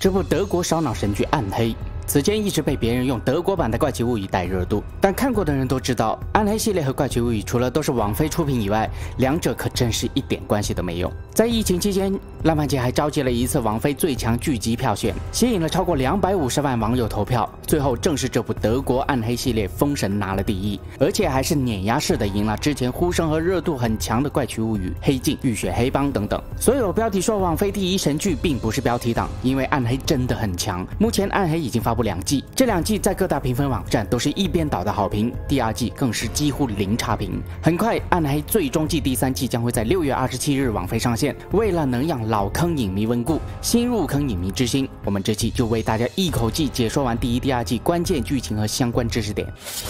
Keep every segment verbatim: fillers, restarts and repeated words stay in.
这部德国烧脑神剧《暗黑》。 此前一直被别人用德国版的《怪奇物语》带热度，但看过的人都知道，《暗黑》系列和《怪奇物语》除了都是网飞出品以外，两者可真是一点关系都没有。在疫情期间，烂番茄还召集了一次网飞最强剧集票选，吸引了超过两百五十万网友投票，最后正是这部德国《暗黑》系列封神拿了第一，而且还是碾压式的赢了之前呼声和热度很强的《怪奇物语》、《黑镜》、《浴血黑帮》等等。所有标题说网飞第一神剧，并不是标题党，因为《暗黑》真的很强。目前《暗黑》已经发布两季，这两季在各大评分网站都是一边倒的好评，第二季更是几乎零差评。很快，《暗黑》最终季第三季将会在六月二十七日网飞上线。为了能让老坑影迷温故，新入坑影迷之心，我们这期就为大家一口气解说完第一、第二季关键剧情和相关知识点。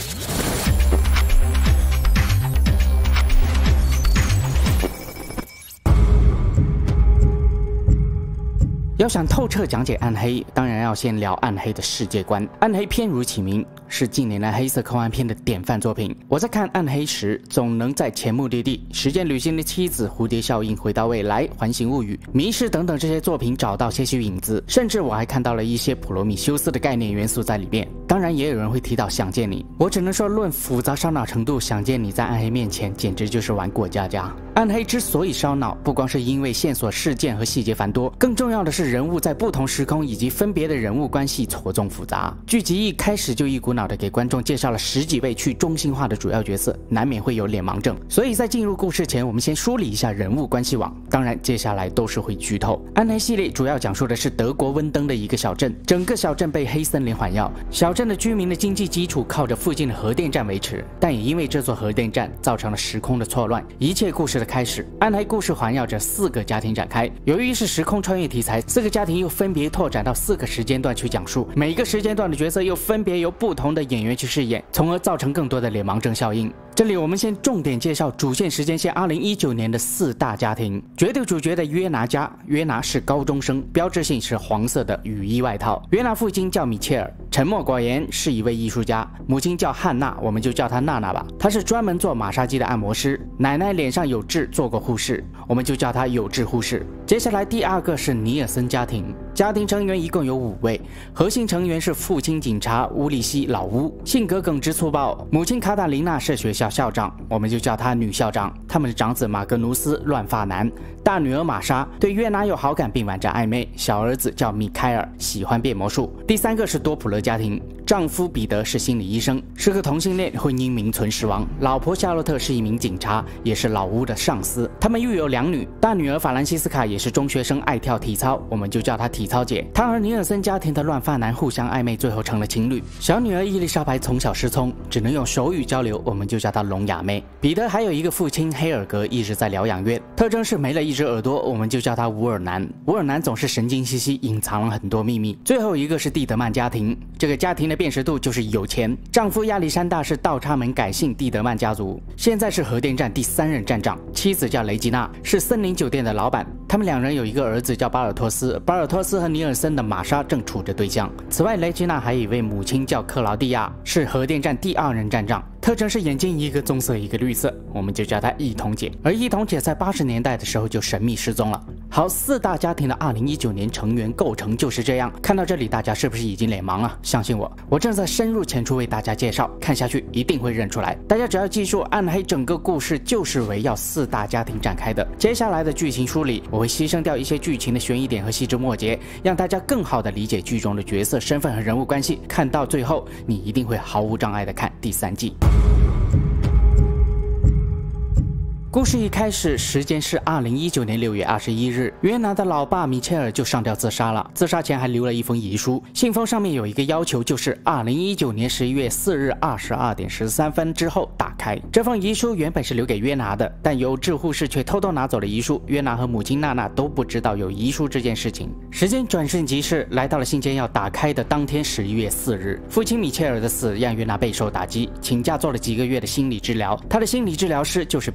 要想透彻讲解暗黑，当然要先聊暗黑的世界观。暗黑片如其名，是近年来黑色科幻片的典范作品。我在看暗黑时，总能在前目的地、时间旅行的妻子、蝴蝶效应、回到未来、环形物语、迷失等等这些作品找到些许影子，甚至我还看到了一些普罗米修斯的概念元素在里面。当然，也有人会提到想见你，我只能说，论复杂烧脑程度，想见你在暗黑面前简直就是玩过家家。暗黑之所以烧脑，不光是因为线索、事件和细节繁多，更重要的是。 人物在不同时空以及分别的人物关系错综复杂。剧集一开始就一股脑的给观众介绍了十几位去中心化的主要角色，难免会有脸盲症。所以在进入故事前，我们先梳理一下人物关系网。当然，接下来都是会剧透。暗黑系列主要讲述的是德国温登的一个小镇，整个小镇被黑森林环绕，小镇的居民的经济基础靠着附近的核电站维持，但也因为这座核电站造成了时空的错乱。一切故事的开始，暗黑故事环绕着四个家庭展开。由于是时空穿越题材，四个家庭又分别拓展到四个时间段去讲述，每个时间段的角色又分别由不同的演员去饰演，从而造成更多的脸盲症效应。这里我们先重点介绍主线时间线二零一九年的四大家庭。绝对主角的约拿家，约拿是高中生，标志性是黄色的雨衣外套。约拿父亲叫米切尔，沉默寡言，是一位艺术家。母亲叫汉娜，我们就叫她娜娜吧，她是专门做马杀鸡的按摩师。奶奶脸上有痣，做过护士，我们就叫她有痣护士。接下来第二个是尼尔森家庭。 家庭成员一共有五位，核心成员是父亲警察乌利希老乌，性格耿直粗暴；母亲卡塔琳娜是学校校长，我们就叫她女校长。他们的长子马格努斯乱发男，大女儿玛莎对约拿有好感并玩着暧昧，小儿子叫米开尔，喜欢变魔术。第三个是多普勒家庭，丈夫彼得是心理医生，是个同性恋，婚姻名存实亡；老婆夏洛特是一名警察，也是老乌的上司。他们育有两女，大女儿法兰西斯卡也是中学生，爱跳体操，我们就叫她体。 操姐，她和尼尔森家庭的乱发男互相暧昧，最后成了情侣。小女儿伊丽莎白从小失聪，只能用手语交流，我们就叫她聋哑妹。彼得还有一个父亲黑尔格，一直在疗养院，特征是没了一只耳朵，我们就叫他乌尔南。乌尔南总是神经兮兮，隐藏了很多秘密。最后一个是蒂德曼家庭，这个家庭的辨识度就是有钱，丈夫亚历山大是倒插门改姓蒂德曼家族，现在是核电站第三任站长，妻子叫雷吉娜，是森林酒店的老板。他们两人有一个儿子叫巴尔托斯，巴尔托斯和尼尔森的玛莎正处着对象。此外，雷吉娜还有一位母亲叫克劳蒂亚，是核电站第二任站长。 特征是眼睛一个棕色一个绿色，我们就叫她一彤姐。而一彤姐在八十年代的时候就神秘失踪了。好，四大家庭的二零一九年成员构成就是这样。看到这里，大家是不是已经脸盲了？相信我，我正在深入浅出为大家介绍，看下去一定会认出来。大家只要记住，暗黑整个故事就是围绕四大家庭展开的。接下来的剧情梳理，我会牺牲掉一些剧情的悬疑点和细枝末节，让大家更好的理解剧中的角色身份和人物关系。看到最后，你一定会毫无障碍的看第三季。 故事一开始，时间是二零一九年六月二十一日，约拿的老爸米切尔就上吊自杀了。自杀前还留了一封遗书，信封上面有一个要求，就是二零一九年十一月四日二十二点十三分之后打开。这封遗书原本是留给约拿的，但有志护士却偷偷拿走了遗书。约拿和母亲娜娜都不知道有遗书这件事情。时间转瞬即逝，来到了信件要打开的当天，十一月四日，父亲米切尔的死让约拿备受打击，请假做了几个月的心理治疗。他的心理治疗师就是彼得。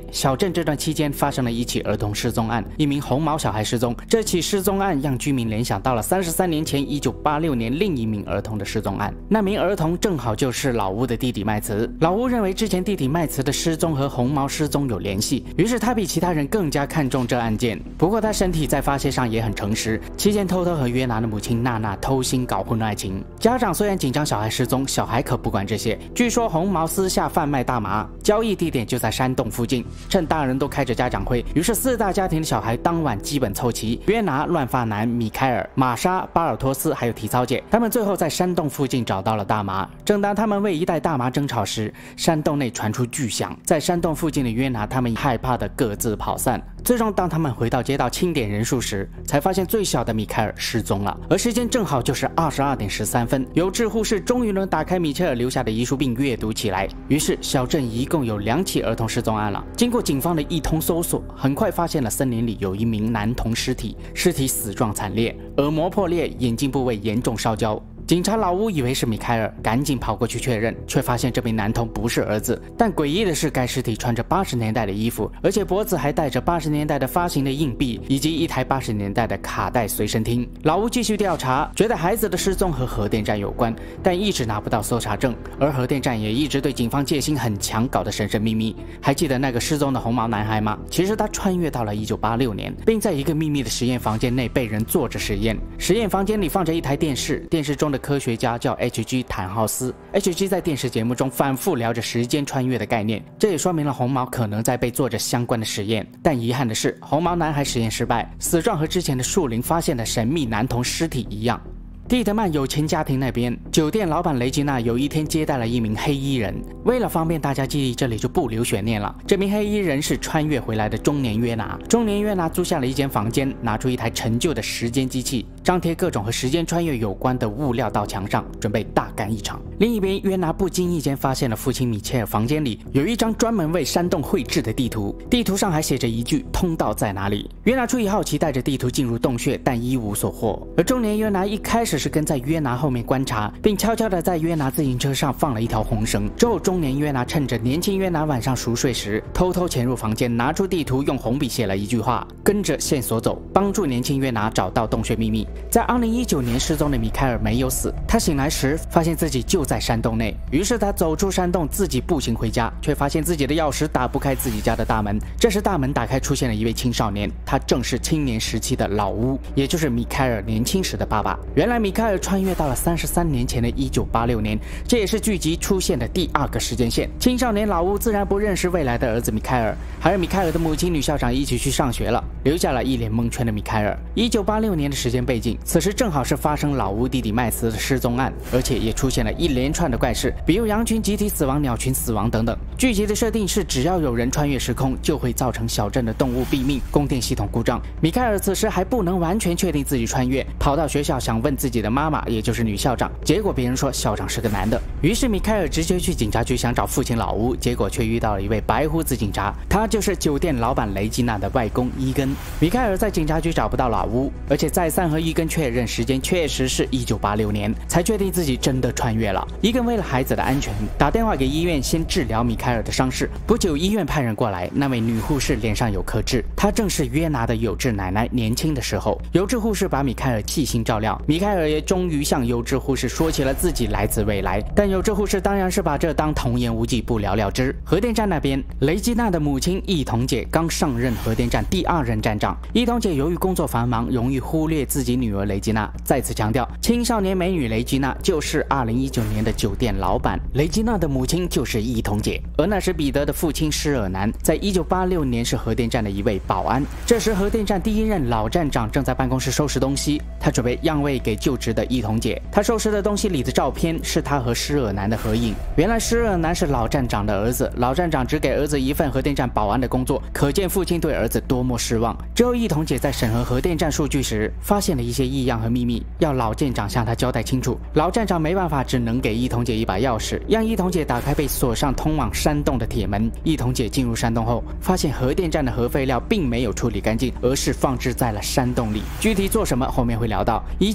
小镇这段期间发生了一起儿童失踪案，一名红毛小孩失踪。这起失踪案让居民联想到了三十三年前一九八六年另一名儿童的失踪案，那名儿童正好就是老乌的弟弟麦茨。老乌认为之前弟弟麦茨的失踪和红毛失踪有联系，于是他比其他人更加看重这案件。不过他身体在发泄上也很诚实，期间偷偷和约拿的母亲娜娜偷腥搞婚外情。家长虽然紧张小孩失踪，小孩可不管这些。据说红毛私下贩卖大麻，交易地点就在山洞附近。趁大人都开着家长会，于是四大家庭的小孩当晚基本凑齐：约拿、乱发男、米凯尔、玛莎、巴尔托斯还有体操姐。他们最后在山洞附近找到了大麻。正当他们为一袋大麻争吵时，山洞内传出巨响，在山洞附近的约拿他们害怕的各自跑散。最终当他们回到街道清点人数时，才发现最小的米凯尔失踪了，而时间正好就是二十二点十三分。有志护士终于能打开米切尔留下的遗书并阅读起来，于是小镇一共有两起儿童失踪案了。经过警方的一通搜索，很快发现了森林里有一名男童尸体，尸体死状惨烈，耳膜破裂，眼睛部位严重烧焦。警察老乌以为是米凯尔，赶紧跑过去确认，却发现这名男童不是儿子。但诡异的是，该尸体穿着八十年代的衣服，而且脖子还戴着八十年代的发行的硬币，以及一台八十年代的卡带随身听。老乌继续调查，觉得孩子的失踪和核电站有关，但一直拿不到搜查证，而核电站也一直对警方戒心很强，搞得神神秘秘。还记得那个失踪的红毛男孩吗？其实他穿越到了一九八六年，并在一个秘密的实验房间内被人做着实验。实验房间里放着一台电视，电视中的科学家叫 H G 坦浩斯。 H G 在电视节目中反复聊着时间穿越的概念，这也说明了红毛可能在被做着相关的实验。但遗憾的是，红毛男孩实验失败，死状和之前的树林发现的神秘男童尸体一样。蒂德曼有钱家庭那边，酒店老板雷吉娜有一天接待了一名黑衣人。为了方便大家记忆，这里就不留悬念了。这名黑衣人是穿越回来的中年约拿。中年约拿租下了一间房间，拿出一台陈旧的时间机器，张贴各种和时间穿越有关的物料到墙上，准备大干一场。另一边，约拿不经意间发现了父亲米切尔房间里有一张专门为山洞绘制的地图，地图上还写着一句“通道在哪里”。约拿出于好奇，带着地图进入洞穴，但一无所获。而中年约拿一开始是跟在约拿后面观察，并悄悄地在约拿自行车上放了一条红绳。之后，中年约拿趁着年轻约拿晚上熟睡时，偷偷潜入房间，拿出地图，用红笔写了一句话：“跟着线索走，帮助年轻约拿找到洞穴秘密。”在二零一九年失踪的米凯尔没有死，他醒来时发现自己就在山洞内，于是他走出山洞，自己步行回家，却发现自己的钥匙打不开自己家的大门。这时大门打开，出现了一位青少年，他正是青年时期的老乌，也就是米凯尔年轻时的爸爸。原来米凯尔穿越到了三十三年前的一九八六年，这也是剧集出现的第二个时间线。青少年老乌自然不认识未来的儿子米凯尔，还有米凯尔的母亲女校长一起去上学了，留下了一脸蒙圈的米凯尔。一九八六年的时间背景，此时正好是发生老乌弟弟麦茨的失踪案，而且也出现了一连串的怪事，比如羊群集体死亡、鸟群死亡等等。剧集的设定是，只要有人穿越时空，就会造成小镇的动物毙命、供电系统故障。米凯尔此时还不能完全确定自己穿越，跑到学校想问自己的妈妈，也就是女校长，结果别人说校长是个男的。于是米凯尔直接去警察局想找父亲老乌，结果却遇到了一位白胡子警察，他就是酒店老板雷吉娜的外公伊根。米凯尔在警察局找不到老乌，而且再三和伊根确认时间确实是一九八六年，才确定自己真的穿越了。伊根为了孩子的安全，打电话给医院先治疗米凯尔的伤势。不久医院派人过来，那位女护士脸上有刻痣，她正是约拿的有志奶奶年轻的时候。有志护士把米凯尔细心照料，米凯尔也终于向有志护士说起了自己来自未来，但有志护士当然是把这当童言无忌，不了了之。核电站那边，雷吉娜的母亲伊童姐刚上任核电站第二任站长。伊童姐由于工作繁忙，容易忽略自己女儿雷吉娜，再次强调，青少年美女雷吉娜就是二零一九年的酒店老板，雷吉娜的母亲就是伊童姐。而那时彼得的父亲施尔南在一九八六年是核电站的一位保安。这时核电站第一任老站长正在办公室收拾东西，他准备让位给就职的伊童姐。他收拾的东西里的照片是他和施尔南的合影。原来施尔南是老站长的儿子，老站长只给儿子一份核电站保安的工作，可见父亲对儿子多么失望。之后伊童姐在审核核电站数据时，发现了一些异样和秘密，要老舰长向他交代清楚。老站长没办法，只能给伊童姐一把钥匙，让伊童姐打开被锁上通往山洞的铁门。伊童姐进入山洞后，发现核电站的核废料并没有处理干净，而是放置在了山洞里。具体做什么后面会聊到。一九八六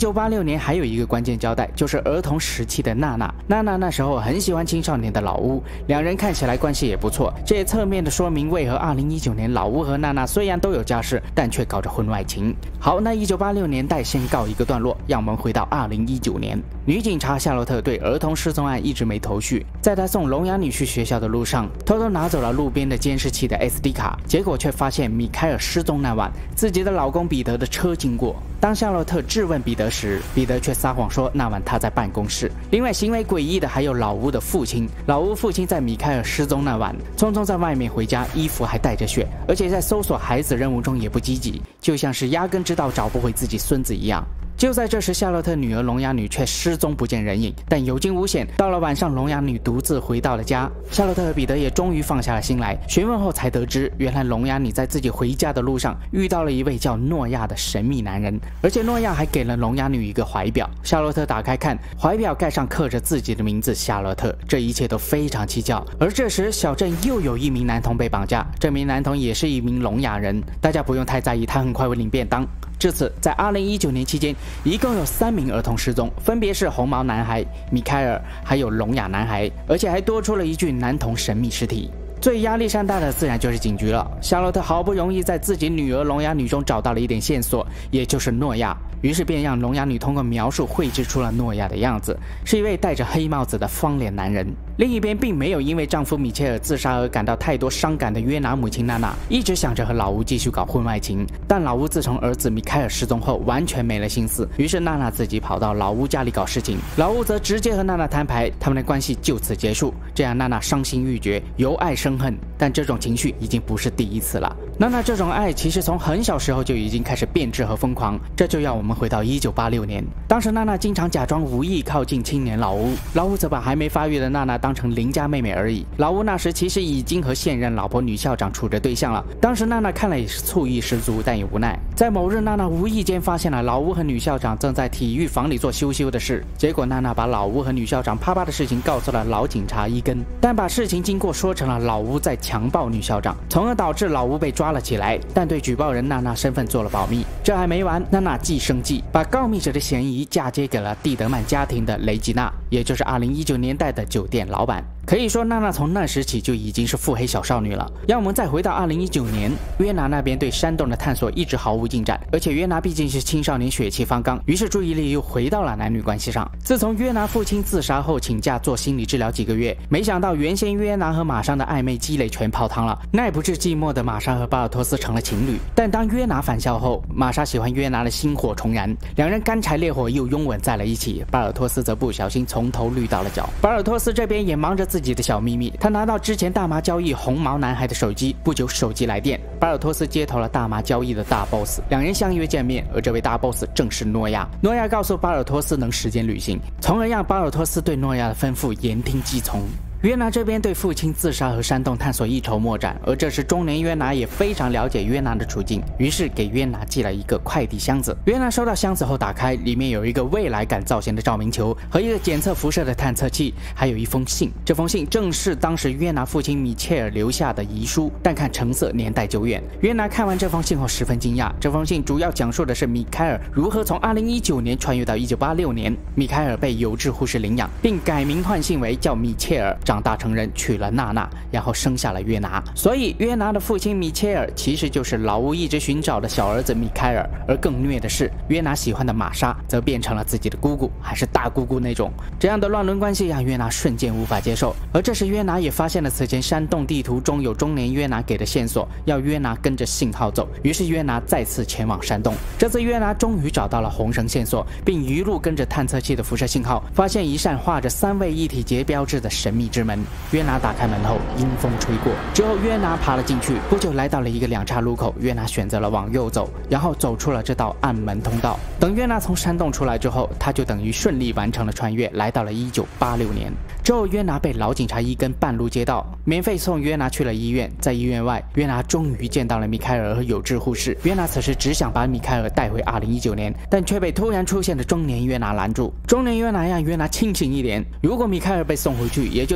年还有一个关键交代，就是儿童时期的娜娜。娜娜那时候很喜欢青少年的老乌，两人看起来关系也不错，这也侧面的说明为何二零一九年老乌和娜娜虽然都有家室，但却搞着婚外情。好，那一九八六年代先告一个段落，让我们回到二零一九年。女警察夏洛特对儿童失踪案一直没头绪，在她送聋哑女去学校的路上，偷偷拿走了路边的监视器的 S D 卡，结果却发现米凯尔失踪那晚，自己的老公彼得的车经过。当夏洛特质问彼得时，彼得却撒谎说那晚他在办公室。另外，行为诡异的还有老乌的父亲。老乌父亲在米凯尔失踪那晚，匆匆在外面回家，衣服还带着血，而且在搜索孩子任务中也不积极，就像是压根知道找不回自己孙子一样。就在这时，夏洛特女儿聋哑女却失踪不见人影。但有惊无险，到了晚上，聋哑女独自回到了家。夏洛特和彼得也终于放下了心来，询问后才得知，原来聋哑女在自己回家的路上遇到了一位叫诺亚的神秘男人，而且诺亚还给了聋哑女一个怀表。夏洛特打开看，怀表盖上刻着自己的名字夏洛特，这一切都非常蹊跷。而这时，小镇又有一名男童被绑架，这名男童也是一名聋哑人，大家不用太在意，他很快会领便当。至此，在二零一九年期间，一共有三名儿童失踪，分别是红毛男孩、米凯尔，还有聋哑男孩，而且还多出了一具男童神秘尸体。最压力山大的自然就是警局了。夏洛特好不容易在自己女儿聋哑女中找到了一点线索，也就是诺亚，于是便让聋哑女通过描述绘制出了诺亚的样子，是一位戴着黑帽子的方脸男人。另一边，并没有因为丈夫米切尔自杀而感到太多伤感的约拿母亲娜娜，一直想着和老乌继续搞婚外情。但老乌自从儿子米凯尔失踪后，完全没了心思，于是娜娜自己跑到老乌家里搞事情，老乌则直接和娜娜摊牌，他们的关系就此结束。这样娜娜伤心欲绝，由爱生恨，但这种情绪已经不是第一次了。娜娜这种爱其实从很小时候就已经开始变质和疯狂，这就要我们回到一九八六年。当时娜娜经常假装无意靠近青年老乌，老乌则把还没发育的娜娜当成邻家妹妹而已。老乌那时其实已经和现任老婆女校长处着对象了，当时娜娜看了也是醋意十足，但也无奈。在某日，娜娜无意间发现了老乌和女校长正在体育房里做羞羞的事，结果娜娜把老乌和女校长啪啪的事情告诉了老警察伊根，但把事情经过说成了老乌在强暴女校长，从而导致老乌被抓了起来，但对举报人娜娜身份做了保密。这还没完，娜娜既生气，把告密者的嫌疑嫁接给了蒂德曼家庭的雷吉娜，也就是二零一九年代的酒店老板。可以说，娜娜从那时起就已经是腹黑小少女了。让我们再回到二零一九年，约拿那边对山洞的探索一直毫无进展，而且约拿毕竟是青少年，血气方刚，于是注意力又回到了男女关系上。自从约拿父亲自杀后请假做心理治疗几个月，没想到原先约拿和玛莎的暧昧积累全泡汤了，耐不住寂寞的玛莎和巴尔托斯成了情侣。但当约拿返校后，玛莎喜欢约拿的心火重燃，两人干柴烈火又拥吻在了一起，巴尔托斯则不小心从头绿到了脚。巴尔托斯这边也忙着自己的小秘密，他拿到之前大麻交易红毛男孩的手机，不久手机来电，巴尔托斯接头了大麻交易的大 boss， 两人相约见面，而这位大 boss 正是诺亚。诺亚告诉巴尔托斯能时间旅行，从而让巴尔托斯对诺亚的吩咐言听计从。约拿这边对父亲自杀和山洞探索一筹莫展，而这时中年约拿也非常了解约拿的处境，于是给约拿寄了一个快递箱子。约拿收到箱子后打开，里面有一个未来感造型的照明球和一个检测辐射的探测器，还有一封信。这封信正是当时约拿父亲米切尔留下的遗书，但看成色年代久远。约拿看完这封信后十分惊讶，这封信主要讲述的是米凯尔如何从二零一九年穿越到一九八六年。米凯尔被有志护士领养，并改名换姓为叫米切尔，长大成人，娶了娜娜，然后生下了约拿。所以约拿的父亲米切尔其实就是老乌一直寻找的小儿子米凯尔。而更虐的是，约拿喜欢的玛莎则变成了自己的姑姑，还是大姑姑那种。这样的乱伦关系让约拿瞬间无法接受。而这时约拿也发现了此前山洞地图中有中年约拿给的线索，要约拿跟着信号走。于是约拿再次前往山洞。这次约拿终于找到了红绳线索，并一路跟着探测器的辐射信号，发现一扇画着三位一体节标志的神秘之门。约拿打开门后，阴风吹过，之后约拿爬了进去，不久来到了一个两岔路口，约拿选择了往右走，然后走出了这道暗门通道。等约拿从山洞出来之后，他就等于顺利完成了穿越，来到了一九八六年。之后约拿被老警察伊根半路接到，免费送约拿去了医院。在医院外，约拿终于见到了米凯尔和有志护士。约拿此时只想把米凯尔带回二零一九年，但却被突然出现的中年约拿拦住。中年约拿让约拿清醒一点，如果米凯尔被送回去，也就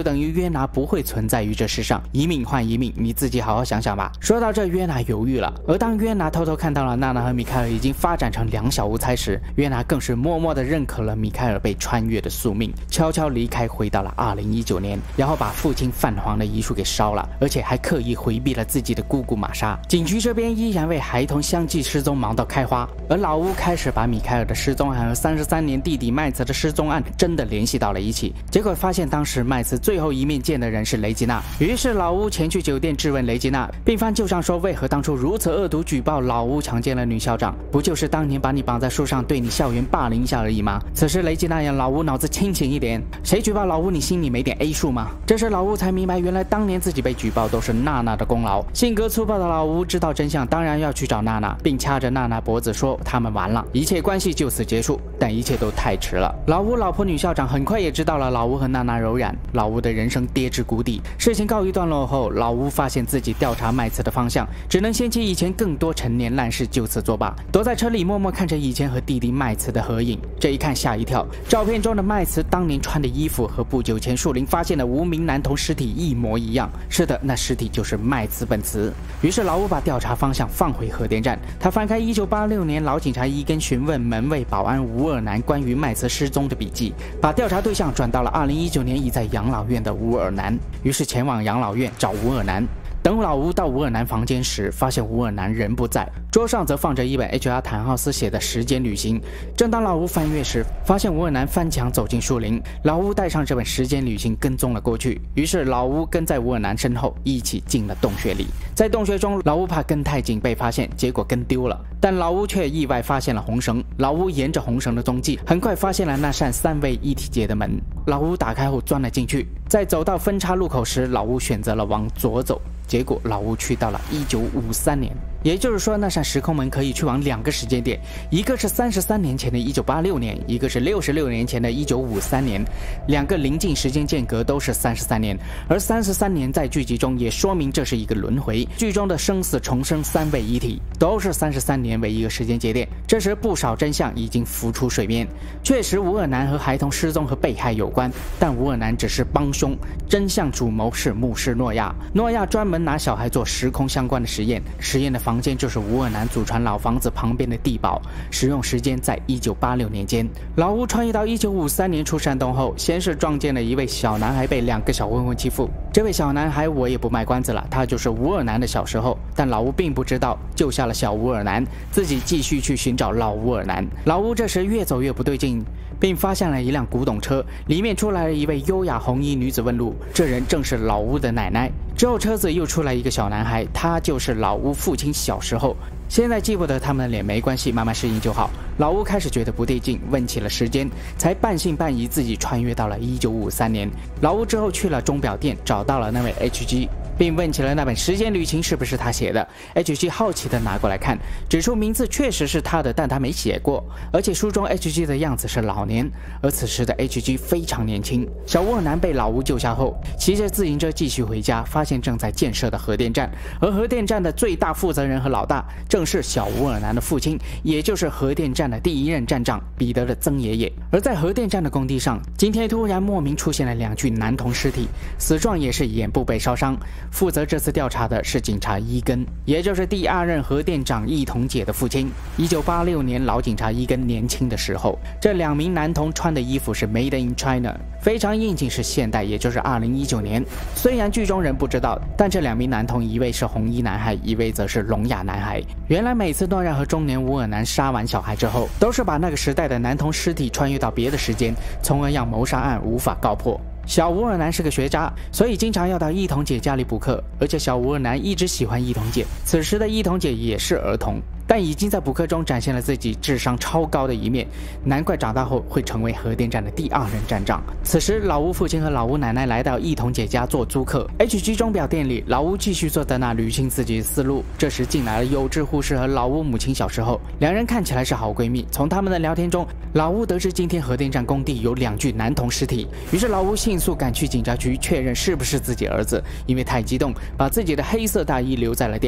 等于约拿不会存在于这世上，一命换一命，你自己好好想想吧。说到这，约拿犹豫了。而当约拿偷偷看到了娜娜和米开尔已经发展成两小无猜时，约拿更是默默地认可了米开尔被穿越的宿命，悄悄离开，回到了二零一九年，然后把父亲泛黄的遗书给烧了，而且还刻意回避了自己的姑姑玛莎。警局这边依然为孩童相继失踪忙到开花，而老乌开始把米开尔的失踪案和三十三年弟弟麦茨的失踪案真的联系到了一起，结果发现当时麦茨最后一面见的人是雷吉娜。于是老乌前去酒店质问雷吉娜，并翻旧账说为何当初如此恶毒举报老乌强奸了女校长，不就是当年把你绑在树上对你校园霸凌一下而已吗？此时雷吉娜让老乌脑子清醒一点，谁举报老乌你心里没点 A 数吗？这时老乌才明白，原来当年自己被举报都是娜娜的功劳。性格粗暴的老乌知道真相，当然要去找娜娜，并掐着娜娜脖子说他们完了，一切关系就此结束。但一切都太迟了，老乌老婆女校长很快也知道了老乌和娜娜柔软，老乌的人生跌至谷底。事情告一段落后，老乌发现自己调查麦茨的方向只能掀起以前更多陈年烂事，就此作罢。躲在车里默默看着以前和弟弟麦茨的合影，这一看吓一跳，照片中的麦茨当年穿的衣服和不久前树林发现的无名男童尸体一模一样。是的，那尸体就是麦茨本茨。于是老乌把调查方向放回核电站，他翻开一九八六年老警察伊根询问门卫保安吴尔南关于麦茨失踪的笔记，把调查对象转到了二零一九年已在养老院的吴尔南，于是前往养老院找吴尔南。等老吴到吴尔南房间时，发现吴尔南人不在，桌上则放着一本 H R 坦浩斯写的《时间旅行》。正当老吴翻阅时，发现吴尔南翻墙走进树林，老吴带上这本《时间旅行》跟踪了过去。于是老吴跟在吴尔南身后，一起进了洞穴里。在洞穴中，老吴怕跟太紧被发现，结果跟丢了，但老吴却意外发现了红绳。老吴沿着红绳的踪迹，很快发现了那扇三位一体结的门。老吴打开后钻了进去，在走到分岔路口时，老吴选择了往左走。结果老吴去到了一九五三年，也就是说那扇时空门可以去往两个时间点，一个是三十三年前的一九八六年，一个是六十六年前的一九五三年，两个临近时间间隔都是三十三年，而三十三年在剧集中也说明这是一个轮回，剧中的生死重生三位一体都是三十三年为一个时间节点。这时不少真相已经浮出水面，确实吴尔南和孩童失踪和被害有关，但吴尔南只是帮凶，真相主谋是牧师诺亚。诺亚专门拿小孩做时空相关的实验，实验的房间就是吴尔南祖传老房子旁边的地堡，使用时间在一九八六年间。老吴穿越到一九五三年出山洞后，先是撞见了一位小男孩被两个小混混欺负，这位小男孩我也不卖关子了，他就是吴尔南的小时候，但老吴并不知道，救下了小吴尔南，自己继续去寻找老吴尔南。老吴这时越走越不对劲，并发现了一辆古董车，里面出来了一位优雅红衣女子问路，这人正是老吴的奶奶。之后车子又出来一个小男孩，他就是老吴父亲小时候，现在记不得他们的脸没关系，慢慢适应就好。老吴开始觉得不对劲，问起了时间，才半信半疑自己穿越到了一九五三年。老吴之后去了钟表店，找到了那位 H G， 并问起了那本《时间旅行》是不是他写的。 H G 好奇的拿过来看，指出名字确实是他的，但他没写过，而且书中 H G 的样子是老年，而此时的 H G 非常年轻。小沃尔南被老吴救下后，骑着自行车继续回家，发现正在建设的核电站，而核电站的最大负责人和老大正是小沃尔南的父亲，也就是核电站的第一任站长彼得的曾爷爷。而在核电站的工地上，今天突然莫名出现了两具男童尸体，死状也是眼部被烧伤。负责这次调查的是警察伊根，也就是第二任核电长伊童姐的父亲。一九八六年，老警察伊根年轻的时候，这两名男童穿的衣服是 Made in China， 非常应景是现代，也就是二零一九年。虽然剧中人不知道，但这两名男童一位是红衣男孩，一位则是聋哑男孩。原来每次诺亚和中年乌尔南杀完小孩之后，都是把那个时代的男童尸体穿越到别的时间，从而让谋杀案无法告破。小吴尔南是个学渣，所以经常要到伊童姐家里补课，而且小吴尔南一直喜欢伊童姐。此时的伊童姐也是儿童，但已经在补课中展现了自己智商超高的一面，难怪长大后会成为核电站的第二任站长。此时老吴父亲和老吴奶奶来到伊童姐家做租客。 H G 钟表店里，老吴继续坐在那捋清自己的思路，这时进来了有志护士和老吴母亲小时候，两人看起来是好闺蜜。从他们的聊天中，老吴得知今天核电站工地有两具男童尸体，于是老吴迅速赶去警察局确认是不是自己儿子，因为太激动，把自己的黑色大衣留在了店内。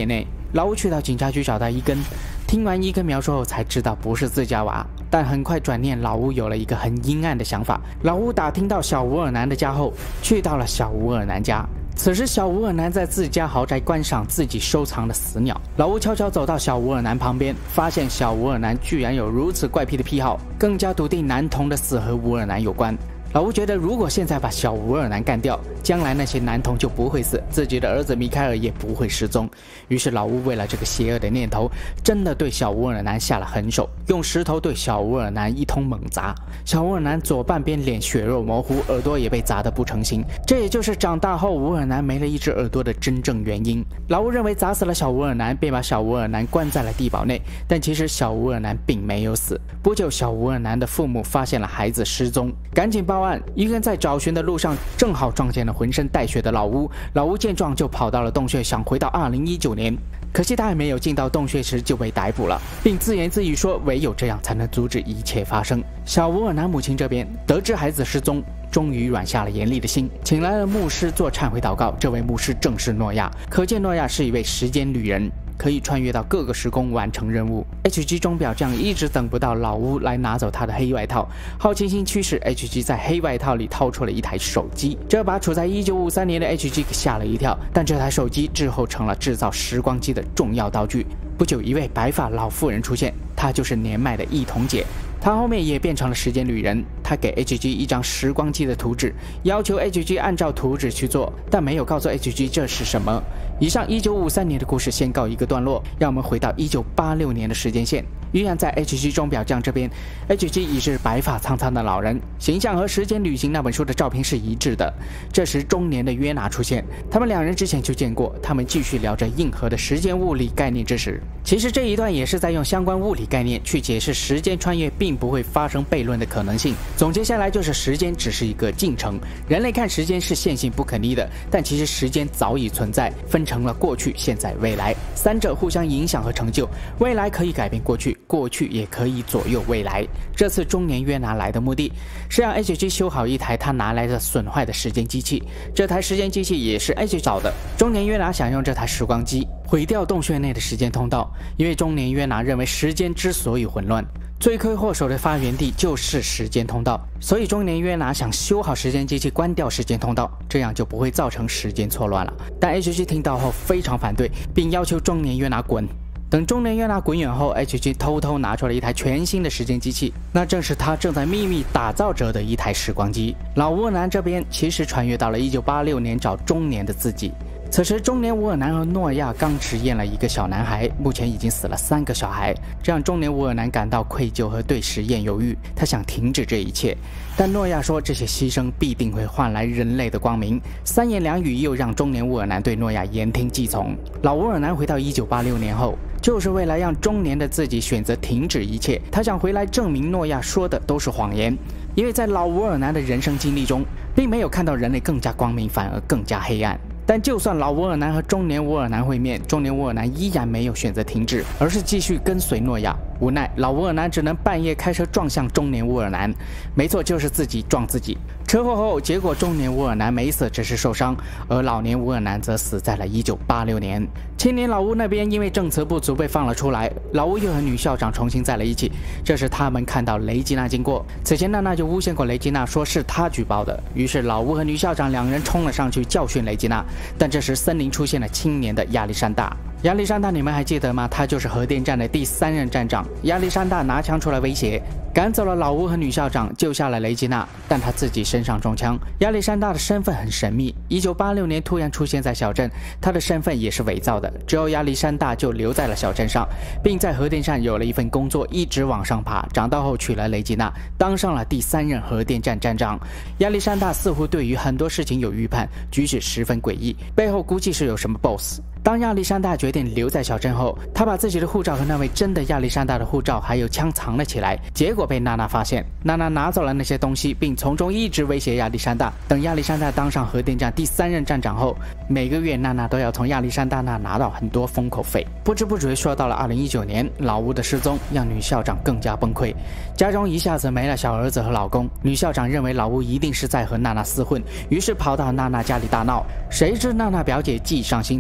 老吴去到警察局找到伊根，听完伊根描述后才知道不是自家娃，但很快转念，老吴有了一个很阴暗的想法。老吴打听到小吴尔南的家后，去到了小吴尔南家。此时，小吴尔南在自家豪宅观赏自己收藏的死鸟。老吴悄悄走到小吴尔南旁边，发现小吴尔南居然有如此怪癖的癖好，更加笃定男童的死和吴尔南有关。老吴觉得，如果现在把小吴尔南干掉，将来那些男童就不会死，自己的儿子米开尔也不会失踪。于是老吴为了这个邪恶的念头，真的对小吴尔南下了狠手，用石头对小吴尔南一通猛砸。小吴尔南左半边脸血肉模糊，耳朵也被砸得不成形，这也就是长大后吴尔南没了一只耳朵的真正原因。老吴认为砸死了小吴尔南，便把小吴尔南关在了地堡内，但其实小吴尔南并没有死。不久，小吴尔南的父母发现了孩子失踪，赶紧报案。伊根在找寻的路上正好撞见了浑身带血的老吴，老吴见状就跑到了洞穴，想回到二零一九年。可惜他还没有进到洞穴时就被逮捕了，并自言自语说唯有这样才能阻止一切发生。小吴尔南母亲这边得知孩子失踪，终于软下了严厉的心，请来了牧师做忏悔祷告。这位牧师正是诺亚，可见诺亚是一位时间旅人，可以穿越到各个时空完成任务。H G 钟表匠一直等不到老吴来拿走他的黑外套，好奇心驱使 H G 在黑外套里掏出了一台手机，这把处在一九五三年的 H G 吓了一跳。但这台手机之后成了制造时光机的重要道具。不久，一位白发老妇人出现，她就是年迈的一童姐。他后面也变成了时间旅人，他给 H G 一张时光机的图纸，要求 H G 按照图纸去做，但没有告诉 H G 这是什么。以上一九五三年的故事先告一个段落，让我们回到一九八六年的时间线。依然在 H G 钟表匠这边 ，H G 已是白发苍苍的老人，形象和《时间旅行》那本书的照片是一致的。这时，中年的约拿出现，他们两人之前就见过，他们继续聊着硬核的时间物理概念知识。其实这一段也是在用相关物理概念去解释时间穿越并不会发生悖论的可能性。总结下来就是，时间只是一个进程，人类看时间是线性不可逆的，但其实时间早已存在，分成了过去、现在、未来，三者互相影响和成就。未来可以改变过去，过去也可以左右未来。这次中年约拿来的目的是让 H G 修好一台他拿来的损坏的时间机器，这台时间机器也是 H G 找的。中年约拿想用这台时光机毁掉洞穴内的时间通道，因为中年约拿认为时间之所以混乱，罪魁祸首的发源地就是时间通道，所以中年约拿想修好时间机器，关掉时间通道，这样就不会造成时间错乱了。但 H G 听到后非常反对，并要求中年约拿滚。等中年约拿滚远后 ，H G 偷偷拿出了一台全新的时间机器，那正是他正在秘密打造着的一台时光机。老吴尔南这边其实穿越到了一九八六年找中年的自己。此时，中年吴尔南和诺亚刚实验了一个小男孩，目前已经死了三个小孩，这让中年吴尔南感到愧疚和对实验犹豫。他想停止这一切，但诺亚说这些牺牲必定会换来人类的光明。三言两语又让中年吴尔南对诺亚言听计从。老吴尔南回到一九八六年后，就是为了让中年的自己选择停止一切。他想回来证明诺亚说的都是谎言，因为在老吴尔南的人生经历中，并没有看到人类更加光明，反而更加黑暗。但就算老吴尔南和中年吴尔南会面，中年吴尔南依然没有选择停止，而是继续跟随诺亚。无奈老吴尔南只能半夜开车撞向中年吴尔南，没错，就是自己撞自己。车祸后，结果中年吴尔南没死，只是受伤，而老年吴尔南则死在了一九八六年。青年老吴那边因为证词不足被放了出来，老吴又和女校长重新在了一起。这时他们看到雷吉娜经过，此前娜娜就诬陷过雷吉娜，说是她举报的。于是老吴和女校长两人冲了上去教训雷吉娜，但这时森林出现了青年的亚历山大。亚历山大你们还记得吗？他就是核电站的第三任站长。亚历山大拿枪出来威胁，赶走了老吴和女校长，救下了雷吉娜，但他自己身上中枪。亚历山大的身份很神秘，一九八六年突然出现在小镇，他的身份也是伪造的。之后亚历山大就留在了小镇上，并在核电站有了一份工作，一直往上爬。长大后娶了雷吉娜，当上了第三任核电站站长。亚历山大似乎对于很多事情有预判，举止十分诡异，背后估计是有什么 boss。当亚历山大决定留在小镇后，他把自己的护照和那位真的亚历山大的护照还有枪藏了起来，结果被娜娜发现。娜娜拿走了那些东西，并从中一直威胁亚历山大。等亚历山大当上核电站第三任站长后，每个月娜娜都要从亚历山大那拿到很多封口费。不知不觉说到了二零一九年，老吴的失踪让女校长更加崩溃，家中一下子没了小儿子和老公。女校长认为老吴一定是在和娜娜厮混，于是跑到娜娜家里大闹。谁知娜娜表姐计上心头，直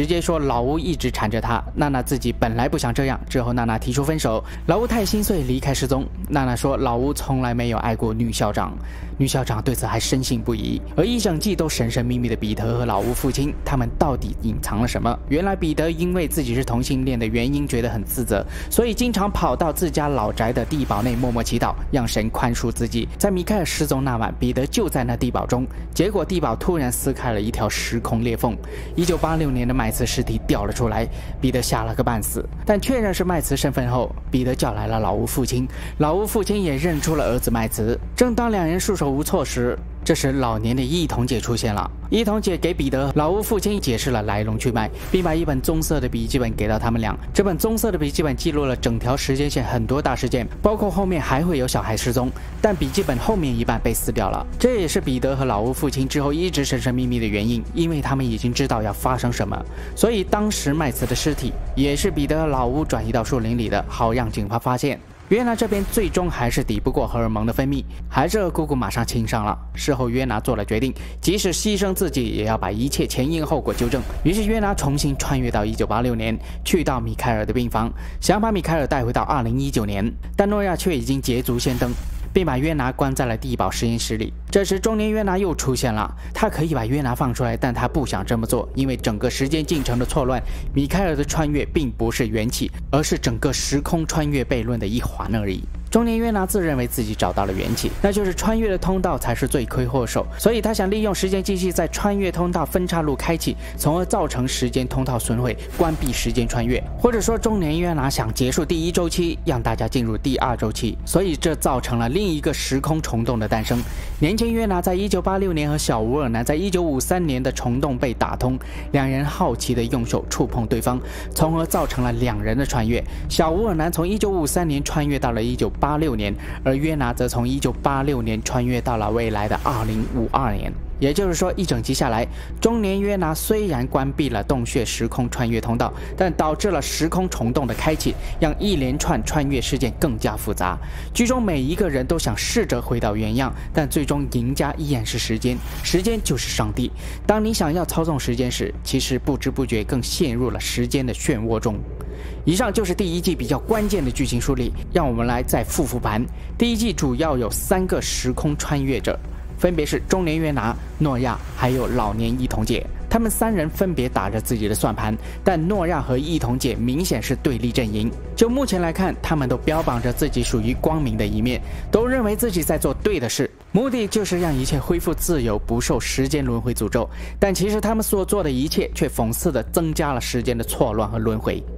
接说老吴一直缠着她，娜娜自己本来不想这样，之后娜娜提出分手，老吴太心碎离开失踪。娜娜说老吴从来没有爱过女校长，女校长对此还深信不疑。而一整季都神神秘秘的彼得和老吴父亲，他们到底隐藏了什么？原来彼得因为自己是同性恋的原因觉得很自责，所以经常跑到自家老宅的地堡内默默祈祷，让神宽恕自己。在米凯尔失踪那晚，彼得就在那地堡中，结果地堡突然撕开了一条时空裂缝，一九八六年的麦茨尸体掉了出来，彼得吓了个半死。但确认是麦茨身份后，彼得叫来了老吴父亲，老吴父亲也认出了儿子麦茨。正当两人束手无措时，这时老年的伊童姐出现了。伊童姐给彼得、老吴父亲解释了来龙去脉，并把一本棕色的笔记本给到他们俩。这本棕色的笔记本记录了整条时间线很多大事件，包括后面还会有小孩失踪，但笔记本后面一半被撕掉了。这也是彼得和老吴父亲之后一直神神秘秘的原因，因为他们已经知道要发生什么。所以当时麦茨的尸体也是彼得和老吴转移到树林里的，好让警方发现。约拿这边最终还是抵不过荷尔蒙的分泌，还是和姑姑马上亲上了。事后约拿做了决定，即使牺牲自己也要把一切前因后果纠正。于是约拿重新穿越到一九八六年，去到米凯尔的病房，想把米凯尔带回到二零一九年，但诺亚却已经捷足先登，并把约拿关在了地堡实验室里。这时中年约拿又出现了，他可以把约拿放出来，但他不想这么做，因为整个时间进程的错乱，米凯尔的穿越并不是缘起，而是整个时空穿越悖论的一环而已。中年约拿自认为自己找到了缘起，那就是穿越的通道才是罪魁祸首，所以他想利用时间机器在穿越通道分岔路开启，从而造成时间通道损毁，关闭时间穿越。或者说中年约拿想结束第一周期，让大家进入第二周期，所以这造成了另一个时空虫洞的诞生。年轻约拿在一九八六年和小乌尔南在一九五三年的虫洞被打通，两人好奇的用手触碰对方，从而造成了两人的穿越。小乌尔南从一九五三年穿越到了一九八六年，而约拿则从一九八六年穿越到了未来的二零五二年。也就是说，一整集下来，中年约拿虽然关闭了洞穴时空穿越通道，但导致了时空虫洞的开启，让一连串穿越事件更加复杂。剧中每一个人都想试着回到原样，但最终赢家依然是时间，时间就是上帝。当你想要操纵时间时，其实不知不觉更陷入了时间的漩涡中。以上就是第一季比较关键的剧情梳理，让我们来再复复盘。第一季主要有三个时空穿越者，分别是中年约拿、诺亚还有老年伊童姐。他们三人分别打着自己的算盘，但诺亚和伊童姐明显是对立阵营。就目前来看，他们都标榜着自己属于光明的一面，都认为自己在做对的事，目的就是让一切恢复自由，不受时间轮回诅咒。但其实他们所做的一切却讽刺地增加了时间的错乱和轮回。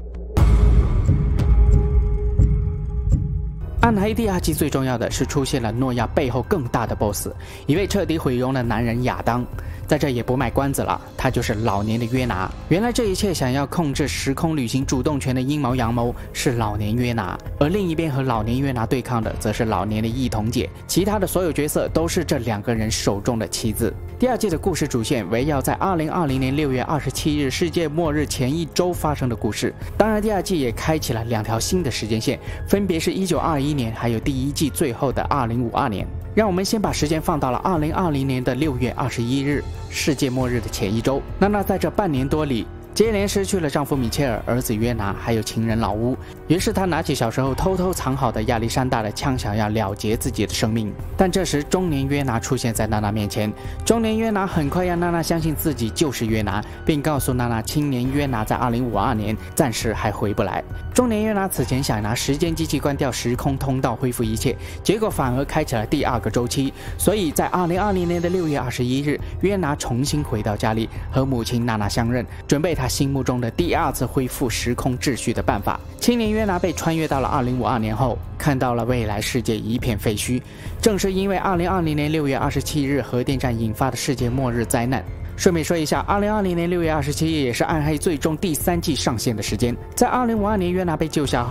暗黑第二季最重要的是出现了诺亚背后更大的 boss， 一位彻底毁容的男人亚当。在这也不卖关子了，他就是老年的约拿。原来这一切想要控制时空旅行主动权的阴谋阳谋是老年约拿，而另一边和老年约拿对抗的则是老年的伊童姐。其他的所有角色都是这两个人手中的棋子。第二季的故事主线围绕在二零二零年六月二十七日世界末日前一周发生的故事。当然，第二季也开启了两条新的时间线，分别是一九二一年，还有第一季最后的二零五二年。让我们先把时间放到了二零二零年的六月二十一日，世界末日的前一周。娜娜在这半年多里接连失去了丈夫米切尔、儿子约拿，还有情人老乌。于是她拿起小时候偷偷藏好的亚历山大的枪，想要了结自己的生命。但这时中年约拿出现在娜娜面前，中年约拿很快让娜娜相信自己就是约拿，并告诉娜娜青年约拿在二零五二年暂时还回不来。中年约拿此前想拿时间机器关掉时空通道恢复一切，结果反而开启了第二个周期。所以在二零二零年的六月二十一日，约拿重新回到家里，和母亲娜娜相认，准备他心目中的第二次恢复时空秩序的办法。青年约拿被穿越到了二零五二年后，看到了未来世界一片废墟，正是因为二零二零年六月二十七日核电站引发的世界末日灾难。顺便说一下，二零二零年六月二十七日也是暗黑最终第三季上线的时间。在二零五二年约拿被救下后，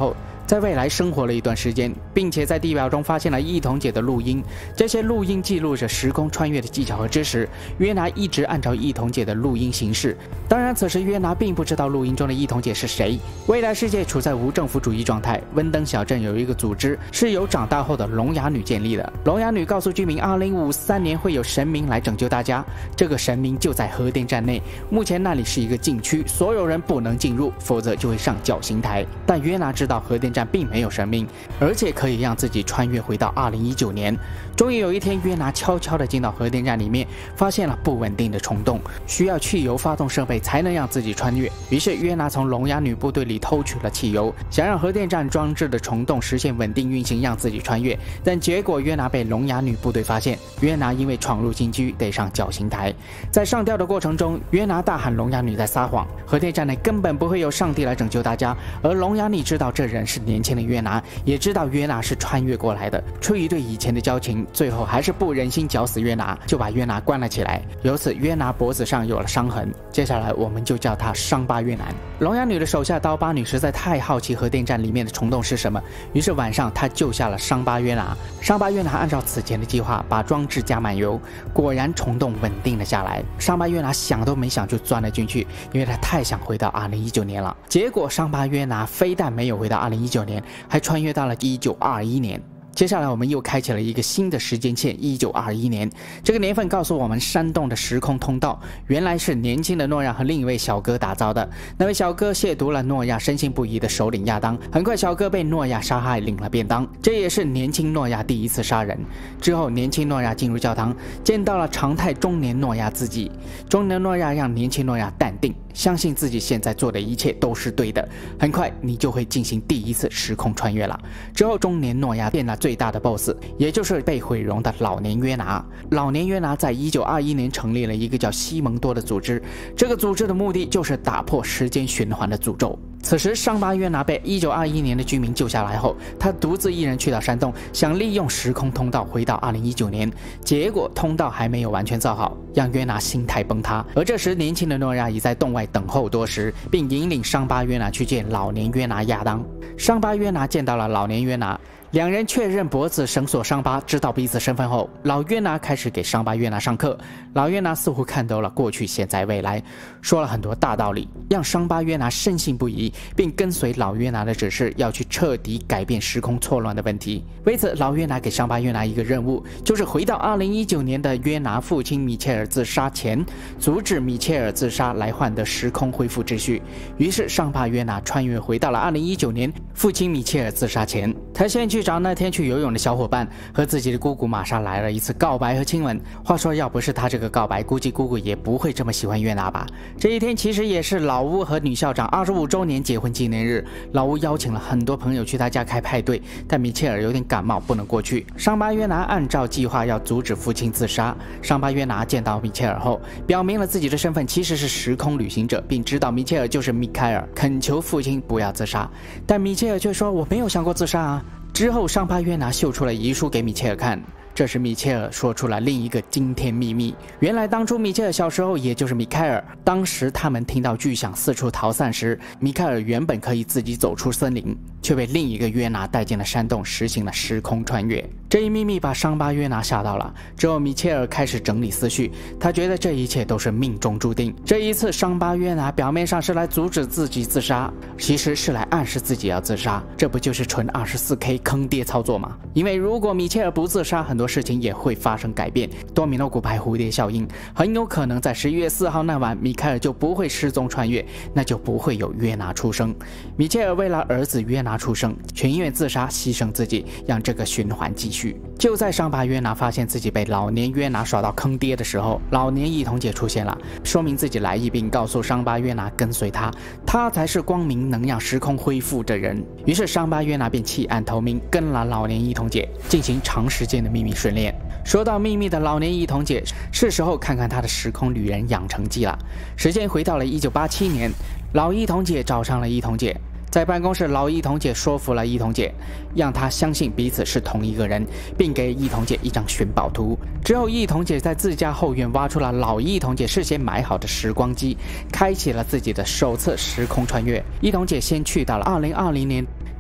在未来生活了一段时间，并且在地表中发现了伊童姐的录音。这些录音记录着时空穿越的技巧和知识。约拿一直按照伊童姐的录音行事。当然，此时约拿并不知道录音中的伊童姐是谁。未来世界处在无政府主义状态，温登小镇有一个组织是由长大后的聋哑女建立的。聋哑女告诉居民，二零五三年会有神明来拯救大家。这个神明就在核电站内，目前那里是一个禁区，所有人不能进入，否则就会上绞刑台。但约拿知道核电站并没有神明，而且可以让自己穿越回到二零一九年。终于有一天，约拿悄悄地进到核电站里面，发现了不稳定的虫洞，需要汽油发动设备才能让自己穿越。于是约拿从聋哑女部队里偷取了汽油，想让核电站装置的虫洞实现稳定运行，让自己穿越。但结果约拿被聋哑女部队发现，约拿因为闯入禁区得上绞刑台。在上吊的过程中，约拿大喊聋哑女在撒谎，核电站内根本不会有上帝来拯救大家。而聋哑女知道这人是年轻的约拿，也知道约拿是穿越过来的，出于对以前的交情，最后还是不忍心绞死约拿，就把约拿关了起来。由此约拿脖子上有了伤痕，接下来我们就叫他伤疤约拿。聋哑女的手下刀疤女实在太好奇核电站里面的虫洞是什么，于是晚上她救下了伤疤约拿。伤疤约拿按照此前的计划把装置加满油，果然虫洞稳定了下来。伤疤约拿想都没想就钻了进去，因为他太想回到二零一九年了。结果伤疤约拿非但没有回到二零一九年，还穿越到了一九二一年。接下来我们又开启了一个新的时间线，一九二一年。这个年份告诉我们，山洞的时空通道原来是年轻的诺亚和另一位小哥打造的。那位小哥亵渎了诺亚深信不疑的首领亚当，很快小哥被诺亚杀害，领了便当。这也是年轻诺亚第一次杀人。之后，年轻诺亚进入教堂，见到了常态中年诺亚自己。中年诺亚让年轻诺亚淡定，相信自己现在做的一切都是对的。很快，你就会进行第一次时空穿越了。之后，中年诺亚变了最大的 boss， 也就是被毁容的老年约拿。老年约拿在一九二一年成立了一个叫西蒙多的组织，这个组织的目的就是打破时间循环的诅咒。此时，伤疤约拿被一九二一年的居民救下来后，他独自一人去到山洞，想利用时空通道回到二零一九年。结果，通道还没有完全造好，让约拿心态崩塌。而这时，年轻的诺亚已在洞外等候多时，并引领伤疤约拿去见老年约拿亚当。伤疤约拿见到了老年约拿。 两人确认脖子绳索伤疤，知道彼此身份后，老约拿开始给伤疤约拿上课。老约拿似乎看透了过去、现在、未来，说了很多大道理，让伤疤约拿深信不疑，并跟随老约拿的指示，要去彻底改变时空错乱的问题。为此，老约拿给伤疤约拿一个任务，就是回到二零一九年的约拿父亲米切尔自杀前，阻止米切尔自杀，来换得时空恢复秩序。于是，伤疤约拿穿越回到了二零一九年，父亲米切尔自杀前，他先去 去找那天去游泳的小伙伴，和自己的姑姑玛莎来了一次告白和亲吻。话说，要不是他这个告白，估计姑姑也不会这么喜欢约拿吧。这一天其实也是老乌和女校长二十五周年结婚纪念日，老乌邀请了很多朋友去他家开派对，但米切尔有点感冒，不能过去。伤疤约拿按照计划要阻止父亲自杀。伤疤约拿见到米切尔后，表明了自己的身份其实是时空旅行者，并知道米切尔就是米凯尔，恳求父亲不要自杀。但米切尔却说：“我没有想过自杀啊。” 之后，伤疤约拿秀出了遗书给米切尔看。这时，米切尔说出了另一个惊天秘密：原来当初米切尔小时候，也就是米凯尔，当时他们听到巨响四处逃散时，米凯尔原本可以自己走出森林，却被另一个约拿带进了山洞，实行了时空穿越。这一秘密把伤疤约拿吓到了。之后，米切尔开始整理思绪，他觉得这一切都是命中注定。这一次，伤疤约拿表面上是来阻止自己自杀，其实是来暗示自己要自杀。这不就是纯 二十四K 坑爹操作吗？因为如果米切尔不自杀，很多 事情也会发生改变，多米诺骨牌蝴蝶效应，很有可能在十一月四号那晚，米凯尔就不会失踪穿越，那就不会有约拿出生。米切尔为了儿子约拿出生，全愿自杀牺牲自己，让这个循环继续。就在伤疤约拿发现自己被老年约拿耍到坑爹的时候，老年一童姐出现了，说明自己来意，并告诉伤疤约拿跟随他，他才是光明能让时空恢复的人。于是伤疤约拿便弃暗投明，跟了老年一童姐进行长时间的秘密训练。说到秘密的老年一童姐，是时候看看她的时空旅人养成记了。时间回到了一九八七年，老一童姐找上了一童姐。 在办公室，老一童姐说服了一童姐，让她相信彼此是同一个人，并给一童姐一张寻宝图。之后，一童姐在自家后院挖出了老一童姐事先买好的时光机，开启了自己的首次时空穿越。一童姐先去到了二零二零年。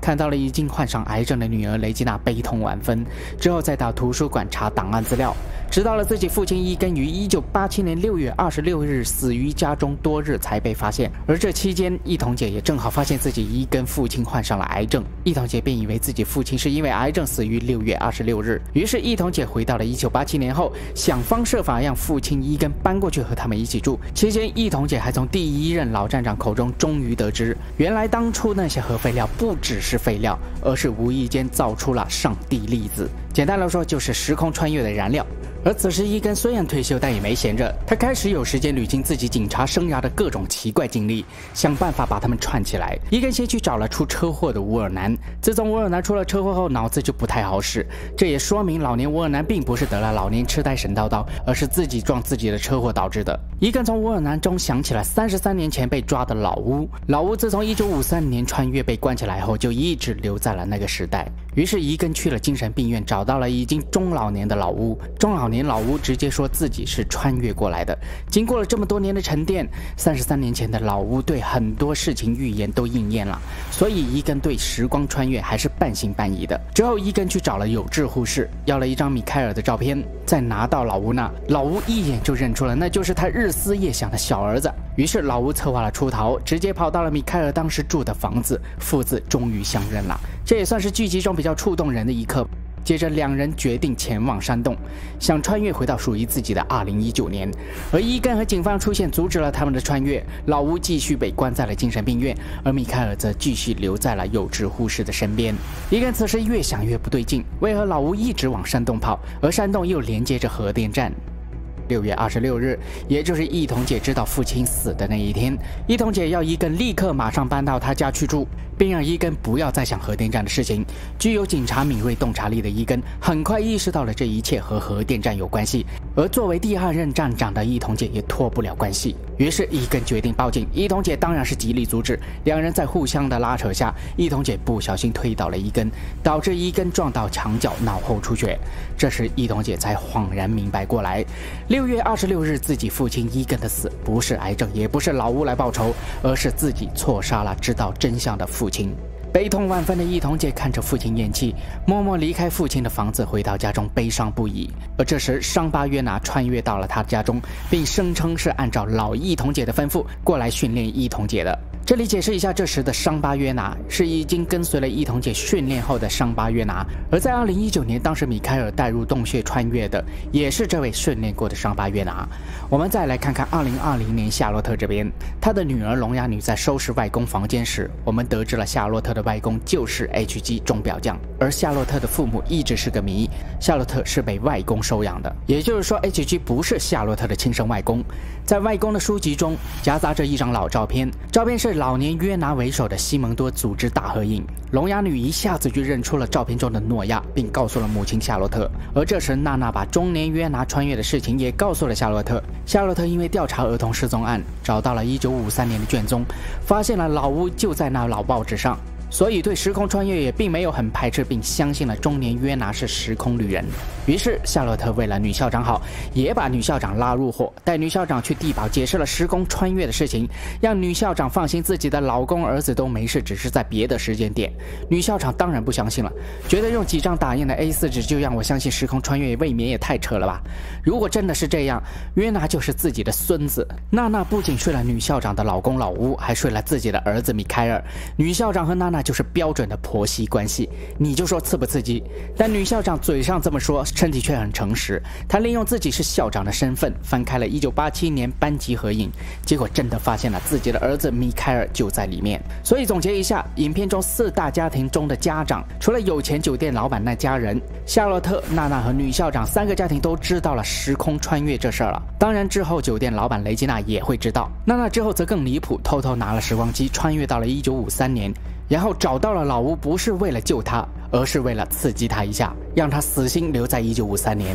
看到了已经患上癌症的女儿雷吉娜，悲痛万分。之后再到图书馆查档案资料，知道了自己父亲伊根于一九八七年六月二十六日死于家中多日才被发现。而这期间，伊童姐也正好发现自己伊根父亲患上了癌症，伊童姐便以为自己父亲是因为癌症死于六月二十六日。于是伊童姐回到了一九八七年后，想方设法让父亲伊根搬过去和他们一起住。期间，伊童姐还从第一任老站长口中终于得知，原来当初那些核废料不只是废料，而是无意间造出了上帝粒子。简单来说，就是时空穿越的燃料。而此时伊根虽然退休，但也没闲着，他开始有时间捋清自己警察生涯的各种奇怪经历，想办法把他们串起来。伊根先去找了出车祸的乌尔南，自从乌尔南出了车祸后，脑子就不太好使，这也说明老年乌尔南并不是得了老年痴呆神叨叨，而是自己撞自己的车祸导致的。伊根从乌尔南中想起了三十三年前被抓的老乌，老乌自从一九五三年穿越被关起来后，就一直留在了那个时代。于是伊根去了精神病院，找到了已经中老年的老乌。中老年老乌直接说自己是穿越过来的。经过了这么多年的沉淀，三十三年前的老乌对很多事情预言都应验了，所以伊根对时光穿越还是半信半疑的。之后伊根去找了有志护士，要了一张米开尔的照片，再拿到老乌那，老乌一眼就认出了那就是他日思夜想的小儿子。于是老乌策划了出逃，直接跑到了米开尔当时住的房子，父子终于相认了。这也算是剧集中比较触动人的一刻。接着两人决定前往山洞，想穿越回到属于自己的二零一九年。而伊根和警方出现，阻止了他们的穿越。老乌继续被关在了精神病院，而米开尔则继续留在了有志护士的身边。伊根此时越想越不对劲，为何老乌一直往山洞跑，而山洞又连接着核电站？六月二十六日，也就是伊童姐知道父亲死的那一天，伊童姐要伊根立刻马上搬到她家去住，并让伊根不要再想核电站的事情。具有警察敏锐洞察力的伊根很快意识到了这一切和核电站有关系，而作为第二任站长的伊童姐也脱不了关系。于是伊根决定报警，伊童姐当然是极力阻止。两人在互相的拉扯下，伊童姐不小心推倒了伊根，导致伊根撞到墙角，脑后出血。这时伊童姐才恍然明白过来，六月二十六日自己父亲伊根的死不是癌症，也不是老乌来报仇，而是自己错杀了知道真相的父亲。悲痛万分的伊童姐看着父亲咽气，默默离开父亲的房子，回到家中悲伤不已。而这时伤疤约拿穿越到了他家中，并声称是按照老伊童姐的吩咐过来训练伊童姐的。这里解释一下，这时的伤疤约拿是已经跟随了伊童姐训练后的伤疤约拿，而在二零一九年，当时米开尔带入洞穴穿越的也是这位训练过的伤疤约拿。我们再来看看二零二零年夏洛特这边，他的女儿聋哑女在收拾外公房间时，我们得知了夏洛特的外公就是 H G 钟表匠，而夏洛特的父母一直是个谜，夏洛特是被外公收养的，也就是说 H G 不是夏洛特的亲生外公。在外公的书籍中夹杂着一张老照片，照片是老年约拿为首的西蒙多组织大合影。聋哑女一下子就认出了照片中的诺亚，并告诉了母亲夏洛特。而这时娜娜把中年约拿穿越的事情也告诉了夏洛特。夏洛特因为调查儿童失踪案，找到了一九五三年的卷宗，发现了老屋就在那老报纸上，所以对时空穿越也并没有很排斥，并相信了中年约拿是时空旅人。于是夏洛特为了女校长好，也把女校长拉入伙，带女校长去地堡解释了时空穿越的事情，让女校长放心自己的老公儿子都没事，只是在别的时间点。女校长当然不相信了，觉得用几张打印的 A 四 纸就让我相信时空穿越，未免也太扯了吧。如果真的是这样，约拿就是自己的孙子。娜娜不仅睡了女校长的老公老乌，还睡了自己的儿子米开尔。女校长和娜娜就是标准的婆媳关系，你就说刺不刺激？但女校长嘴上这么说，身体却很诚实。她利用自己是校长的身份，翻开了一九八七年班级合影，结果真的发现了自己的儿子米开尔就在里面。所以总结一下，影片中四大家庭中的家长，除了有钱酒店老板那家人，夏洛特、娜娜和女校长三个家庭都知道了时空穿越这事儿了。当然之后酒店老板雷吉娜也会知道。娜娜之后则更离谱，偷偷拿了时光机穿越到了一九五三年，然后找到了老乌，不是为了救他，而是为了刺激他一下，让他死心留在一九五三年。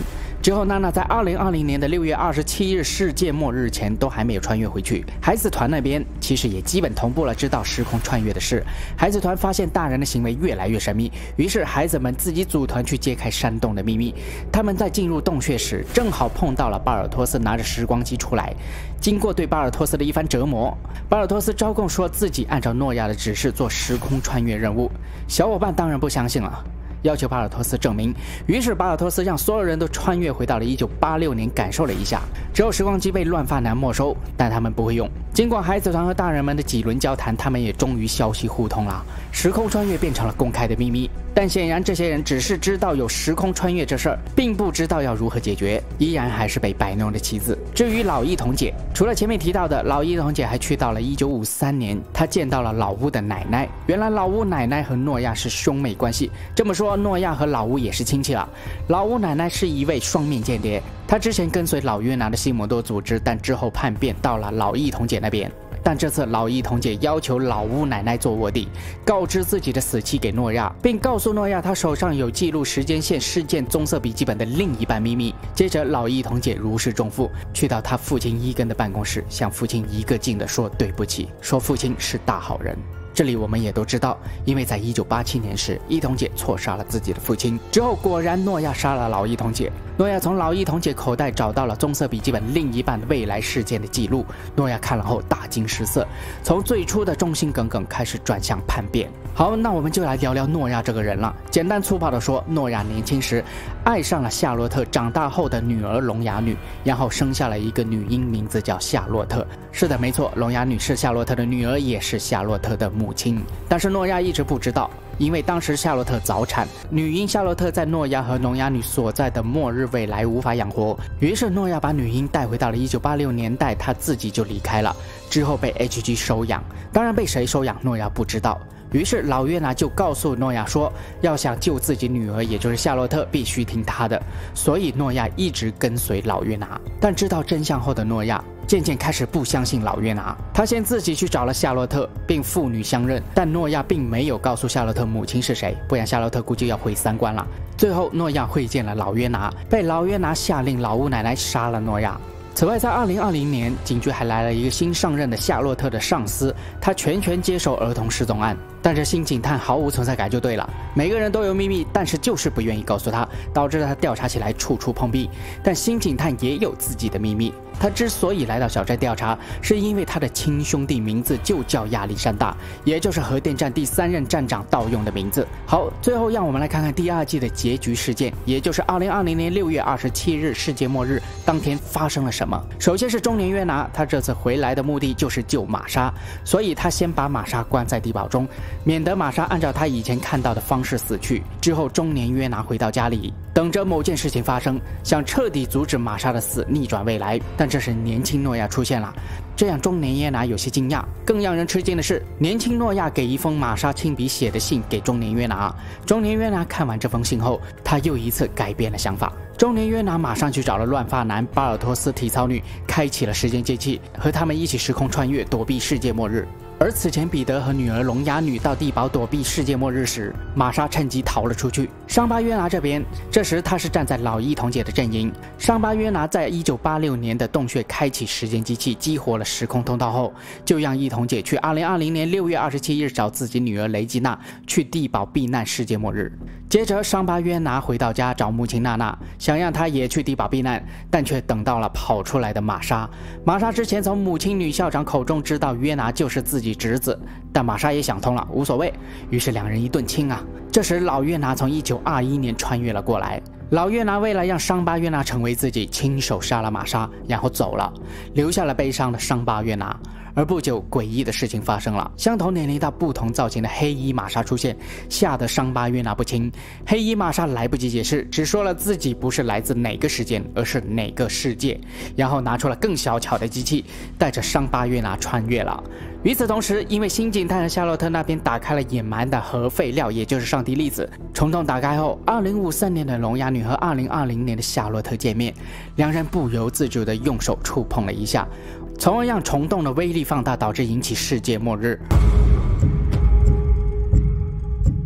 之后，娜娜在二零二零年的六月二十七日世界末日前都还没有穿越回去。孩子团那边其实也基本同步了知道时空穿越的事。孩子团发现大人的行为越来越神秘，于是孩子们自己组团去揭开山洞的秘密。他们在进入洞穴时，正好碰到了巴尔托斯拿着时光机出来。经过对巴尔托斯的一番折磨，巴尔托斯招供说自己按照诺亚的指示做时空穿越任务。小伙伴当然不相信了，要求巴尔托斯证明。于是巴尔托斯让所有人都穿越回到了一九八六年，感受了一下。之后时光机被乱发男没收，但他们不会用。经过孩子团和大人们的几轮交谈，他们也终于消息互通了，时空穿越变成了公开的秘密。但显然这些人只是知道有时空穿越这事儿，并不知道要如何解决，依然还是被摆弄的棋子。至于老一童姐，除了前面提到的，老一童姐还去到了一九五三年，她见到了老乌的奶奶。原来老乌奶奶和诺亚是兄妹关系，这么说诺亚和老乌也是亲戚了。老乌奶奶是一位双面间谍，她之前跟随老约拿的西摩多组织，但之后叛变到了老一童姐那边。但这次老一童姐要求老乌奶奶做卧底，告知自己的死期给诺亚，并告诉诺亚她手上有记录时间线事件棕色笔记本的另一半秘密。接着老一童姐如释重负，去到他父亲伊根的办公室，向父亲一个劲地说对不起，说父亲是大好人。这里我们也都知道，因为在一九八七年时，一童姐错杀了自己的父亲。之后果然诺亚杀了老一童姐。诺亚从老一童姐口袋找到了棕色笔记本另一半未来事件的记录。诺亚看了后大惊失色，从最初的忠心耿耿开始转向叛变。好，那我们就来聊聊诺亚这个人了。简单粗暴的说，诺亚年轻时爱上了夏洛特长大后的女儿聋哑女，然后生下了一个女婴，名字叫夏洛特。是的，没错，聋哑女是夏洛特的女儿，也是夏洛特的母亲。但是诺亚一直不知道，因为当时夏洛特早产，女婴夏洛特在诺亚和聋哑女所在的末日未来无法养活，于是诺亚把女婴带回到了一九八六年代，他自己就离开了，之后被 H G 收养。当然被谁收养，诺亚不知道。于是老约拿就告诉诺亚说，要想救自己女儿，也就是夏洛特，必须听他的。所以诺亚一直跟随老约拿。但知道真相后的诺亚渐渐开始不相信老约拿，他先自己去找了夏洛特，并父女相认。但诺亚并没有告诉夏洛特母亲是谁，不然夏洛特估计要毁三观了。最后诺亚会见了老约拿，被老约拿下令老乌奶奶杀了诺亚。此外，在二零二零年，警局还来了一个新上任的夏洛特的上司，他全权接手儿童失踪案。但这新警探毫无存在感就对了，每个人都有秘密，但是就是不愿意告诉他，导致他调查起来处处碰壁。但新警探也有自己的秘密，他之所以来到小镇调查，是因为他的亲兄弟名字就叫亚历山大，也就是核电站第三任站长盗用的名字。好，最后让我们来看看第二季的结局事件，也就是二零二零年六月二十七日世界末日当天发生了什么。首先是中年约拿，他这次回来的目的就是救玛莎，所以他先把玛莎关在地堡中，免得玛莎按照他以前看到的方式死去。之后中年约拿回到家里，等着某件事情发生，想彻底阻止玛莎的死，逆转未来。但这时年轻诺亚出现了，这让中年约拿有些惊讶。更让人吃惊的是，年轻诺亚给一封玛莎亲笔写的信给中年约拿。中年约拿看完这封信后，他又一次改变了想法。中年约拿马上去找了乱发男巴尔托斯体操女，开启了时间机器，和他们一起时空穿越，躲避世界末日。而此前彼得和女儿聋哑女到地堡躲避世界末日时，玛莎趁机逃了出去。伤疤约拿这边，这时他是站在老一童姐的阵营。伤疤约拿在一九八六年的洞穴开启时间机器，激活了时空通道后，就让一童姐去二零二零年六月二十七日找自己女儿雷吉娜去地堡避难世界末日。接着伤疤约拿回到家找母亲娜娜，想让她也去地堡避难，但却等到了跑出来的玛莎。玛莎之前从母亲女校长口中知道约拿就是自己侄子，但玛莎也想通了，无所谓，于是两人一顿亲啊。这时老约拿从一九二一年穿越了过来，老约拿为了让伤疤约拿成为自己，亲手杀了玛莎，然后走了，留下了悲伤的伤疤约拿。而不久，诡异的事情发生了，相同年龄到不同造型的黑衣玛莎出现，吓得伤疤约拿不轻。黑衣玛莎来不及解释，只说了自己不是来自哪个时间，而是哪个世界，然后拿出了更小巧的机器，带着伤疤约拿穿越了。与此同时，因为新警探和夏洛特那边打开了隐瞒的核废料，也就是上帝粒子，虫洞打开后，二零五三年的聋哑女和二零二零年的夏洛特见面，两人不由自主地用手触碰了一下，从而让虫洞的威力放大，导致引起世界末日。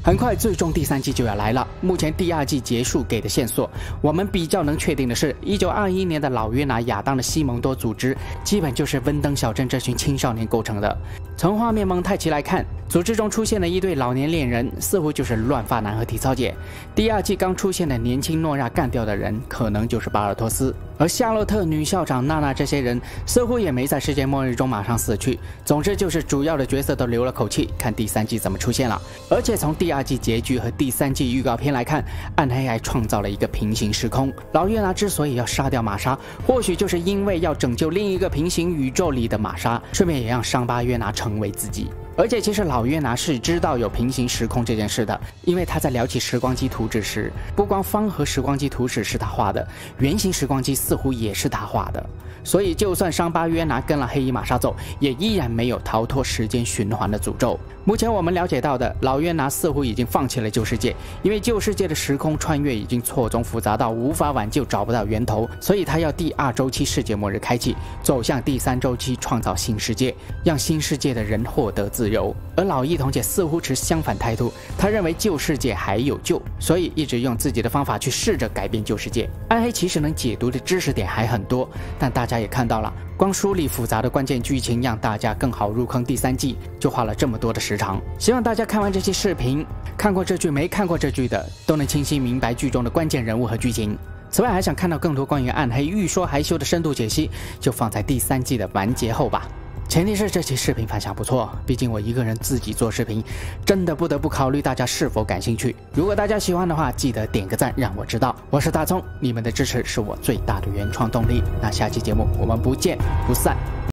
很快，最终第三季就要来了。目前第二季结束给的线索，我们比较能确定的是，一九二一年的老约拿亚当的西蒙多组织，基本就是温登小镇这群青少年构成的。从画面蒙太奇来看，组织中出现了一对老年恋人，似乎就是乱发男和体操姐。第二季刚出现的年轻诺亚干掉的人，可能就是巴尔托斯。而夏洛特、女校长娜娜这些人，似乎也没在世界末日中马上死去。总之就是主要的角色都留了口气，看第三季怎么出现了。而且从第二季结局和第三季预告片来看，暗黑还创造了一个平行时空。老约拿之所以要杀掉玛莎，或许就是因为要拯救另一个平行宇宙里的玛莎，顺便也让伤疤约拿成为自己。而且其实老约拿是知道有平行时空这件事的，因为他在聊起时光机图纸时，不光方盒时光机图纸是他画的，圆形时光机似乎也是他画的。所以就算伤疤约拿跟了黑衣玛莎走，也依然没有逃脱时间循环的诅咒。目前我们了解到的，老约拿似乎已经放弃了旧世界，因为旧世界的时空穿越已经错综复杂到无法挽救，找不到源头，所以他要第二周期世界末日开启，走向第三周期创造新世界，让新世界的人获得自由。而老一童姐似乎持相反态度，她认为旧世界还有救，所以一直用自己的方法去试着改变旧世界。暗黑其实能解读的知识点还很多，但大家也看到了，光梳理复杂的关键剧情，让大家更好入坑第三季，就花了这么多的时长。希望大家看完这期视频，看过这剧没看过这剧的，都能清晰明白剧中的关键人物和剧情。此外，还想看到更多关于暗黑欲说还休的深度解析，就放在第三季的完结后吧。前提是这期视频反响不错，毕竟我一个人自己做视频，真的不得不考虑大家是否感兴趣。如果大家喜欢的话，记得点个赞让我知道。我是大葱，你们的支持是我最大的原创动力。那下期节目我们不见不散。